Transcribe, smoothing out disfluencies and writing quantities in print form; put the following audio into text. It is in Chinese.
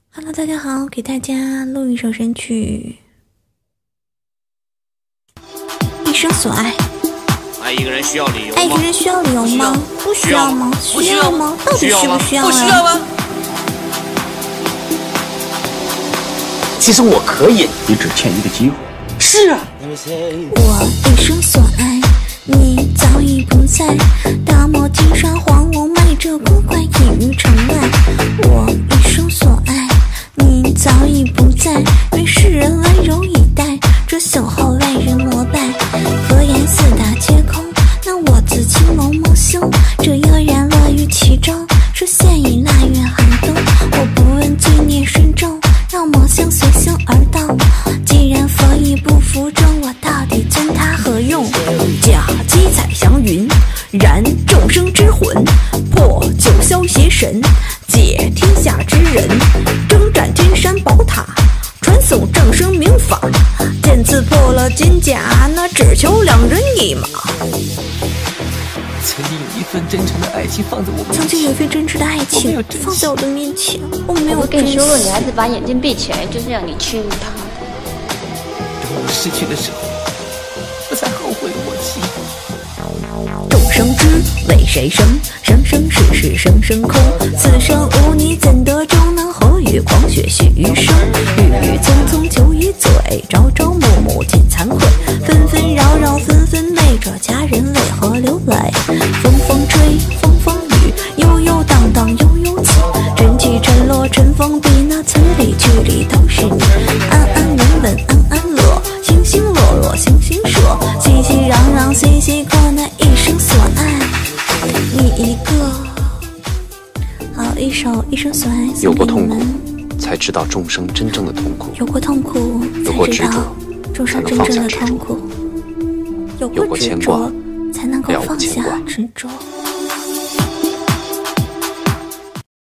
Hello， 大家好，给大家录一首神曲《一生所爱》。 爱一个人需要理由吗？ 爱一个人需要理由吗？不需要吗？需要吗？到底需不需要啊？ 不需要吗？ 其实我可以，你只欠一个机会。是啊， 我一生所爱，你早已不在。大漠金沙黄我迈着孤怪隐于城外。我一生所爱，你早已不在。愿世人温柔以待，这守候万人膜拜。佛言四大皆空，那我自轻蒙蒙羞。这悠然落于其中，说现已腊月寒冬。我不问罪孽深重，让魔相随心而动。既然佛意不服众，我到底尊他何用？ 驾七彩祥云，燃众生之魂，破九霄邪神，解天下之人，征战金山宝塔，传颂正生明法。剑刺破了金甲，那只求两人一马。 曾经有一份真诚的爱情放在我面前， 曾经有一份真挚的爱情放在我的面前，我没有跟你说过，女孩子把眼睛闭起来，就是让你屈辱她的。 等我失去的时候，我才后悔莫及。 众生之为谁生？生生世世生生空。此生无你怎得终？那何与狂雪续余生？郁郁葱葱酒已醉，朝朝暮暮尽惭愧。纷纷扰扰纷纷媚，这佳人为何流泪？风风吹，风风雨，悠悠荡荡悠悠起。晨起晨落晨风笔，那词里句里都是你。安安稳稳安安乐，星星落落星星射，熙熙攘攘细细过那一生所爱，你一个。好，一首《一生所爱》 有过痛苦， 送给你们。 才知道众生真正的痛苦； 有过痛苦， 有过执着， 才知道众生真正的痛苦；有过执着，才能够放下执着。